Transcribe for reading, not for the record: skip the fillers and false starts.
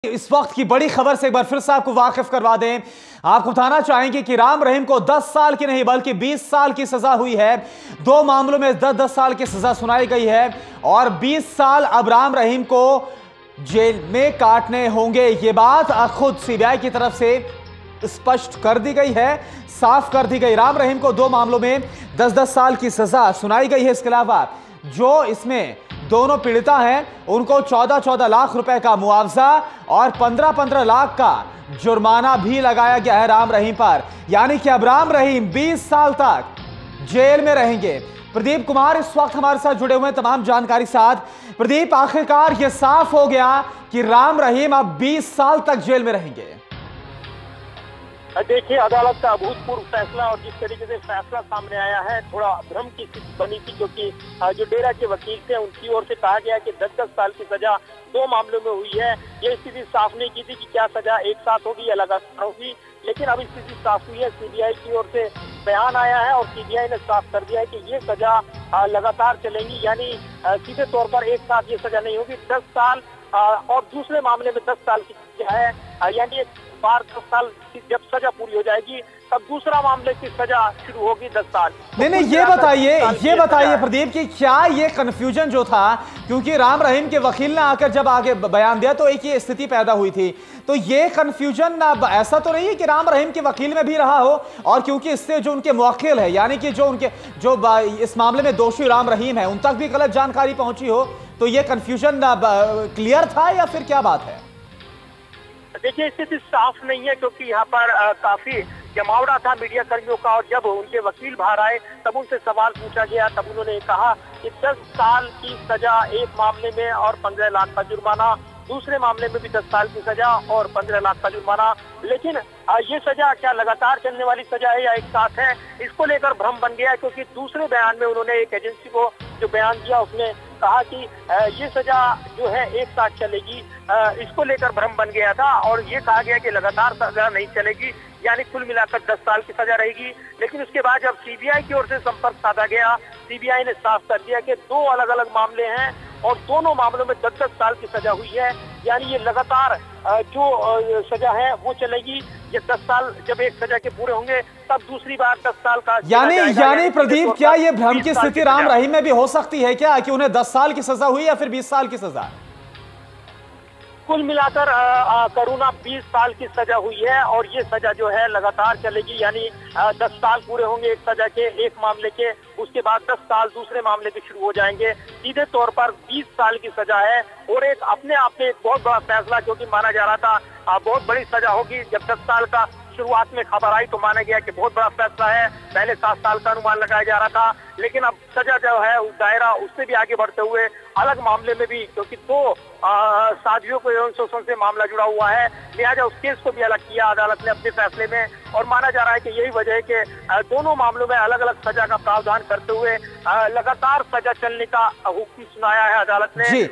इस वक्त की बड़ी खबर से एक बार फिर से आपको वाकिफ करवा दें। आपको बताना चाहेंगे कि राम रहीम को 10 साल की नहीं बल्कि 20 साल की सजा हुई है। दो मामलों में 10-10 साल की सजा सुनाई गई है और 20 साल अब राम रहीम को जेल में काटने होंगे। ये बात खुद सीबीआई की तरफ से स्पष्ट कर दी गई है, साफ कर दी गई। राम रहीम को दो मामलों में 10-10 साल की सजा सुनाई गई है। इसके अलावा जो इसमें दोनों पीड़िता हैं उनको 14-14 लाख रुपए का मुआवजा और 15-15 लाख का जुर्माना भी लगाया गया है राम रहीम पर। यानी कि अब राम रहीम 20 साल तक जेल में रहेंगे। प्रदीप कुमार इस वक्त हमारे साथ जुड़े हुए हैं तमाम जानकारी के साथ। प्रदीप, आखिरकार यह साफ हो गया कि राम रहीम अब 20 साल तक जेल में रहेंगे। देखिए, अदालत का अभूतपूर्व फैसला और जिस तरीके से फैसला सामने आया है, थोड़ा भ्रम की स्थिति बनी थी, क्योंकि जो डेरा के वकील थे उनकी ओर से कहा गया कि 10-10 साल की सजा दो मामलों में हुई है। ये स्थिति साफ नहीं की थी कि क्या सजा एक साथ होगी या लगातार होगी, लेकिन अब स्थिति साफ हुई है। सीबीआई की ओर से बयान आया है और सीबीआई ने साफ कर दिया है कि ये सजा लगातार चलेगी, यानी सीधे तौर पर एक साथ ये सजा नहीं होगी। 10 साल और दूसरे मामले में 10 साल की सजा है, यानी एक बार 10 साल की जब सजा पूरी हो जाएगी तब दूसरा मामले की सजा शुरू होगी 10 साल। नहीं, ये बताइए प्रदीप कि क्या ये कंफ्यूजन जो था, क्योंकि राम रहीम के वकील ने आकर जब आगे बयान दिया तो एक ये स्थिति पैदा हुई थी, तो ये कंफ्यूजन अब ऐसा तो नहीं है कि राम रहीम के वकील में भी रहा हो, और क्योंकि इससे जो उनके मुवक्किल है यानी कि जो इस मामले में दोषी राम रहीम है उन तक भी गलत जानकारी पहुंची हो, तो ये कंफ्यूजन क्लियर था या फिर क्या बात है? देखिए, स्थिति साफ नहीं है, क्योंकि यहाँ पर काफी जमावड़ा था मीडिया कर्मियों का, और जब उनके वकील बाहर आए तब उनसे सवाल पूछा गया, तब उन्होंने कहा कि 10 साल की सजा एक मामले में और 15 लाख का जुर्माना, दूसरे मामले में भी 10 साल की सजा और 15 लाख का जुर्माना। लेकिन ये सजा क्या लगातार चलने वाली सजा है या एक साथ है, इसको लेकर भ्रम बन गया, क्योंकि दूसरे बयान में उन्होंने एक एजेंसी को जो बयान दिया उसमें कहा कि ये सजा जो है एक साथ चलेगी। इसको लेकर भ्रम बन गया था और ये कहा गया कि लगातार सजा नहीं चलेगी, यानी कुल मिलाकर 10 साल की सजा रहेगी। लेकिन उसके बाद जब सीबीआई की ओर से संपर्क साधा गया, सीबीआई ने साफ कर दिया कि दो अलग अलग मामले हैं और दोनों मामलों में 10-10 साल की सजा हुई है, यानी ये लगातार जो सजा है वो चलेगी। ये 10 साल जब एक सजा के पूरे होंगे तब दूसरी बार 10 साल का यानी प्रदीप, क्या ये भ्रम की स्थिति राम रहीम में भी हो सकती है क्या, कि उन्हें 10 साल की सजा हुई या फिर 20 साल की सजा? कुल मिलाकर करुणा 20 साल की सजा हुई है और ये सजा जो है लगातार चलेगी, यानी 10 साल पूरे होंगे एक सजा के, एक मामले के, उसके बाद 10 साल दूसरे मामले के शुरू हो जाएंगे। सीधे तौर पर 20 साल की सजा है और एक अपने आप में एक बहुत बड़ा फैसला, क्योंकि माना जा रहा था बहुत बड़ी सजा होगी। जब 10 साल का शुरुआत में खबर आई तो माना गया कि बहुत बड़ा फैसला है, पहले 7 साल का अनुमान लगाया जा रहा था, लेकिन अब सजा जो है उस दायरा उससे भी आगे बढ़ते हुए अलग मामले में भी, क्योंकि दो साजियों को यौन शोषण से मामला जुड़ा हुआ है, लिहाजा उस केस को भी अलग किया अदालत ने अपने फैसले में। और माना जा रहा है कि यही वजह है कि दोनों मामलों में अलग अलग सजा का प्रावधान करते हुए लगातार सजा चलने का हुक्म सुनाया है अदालत ने।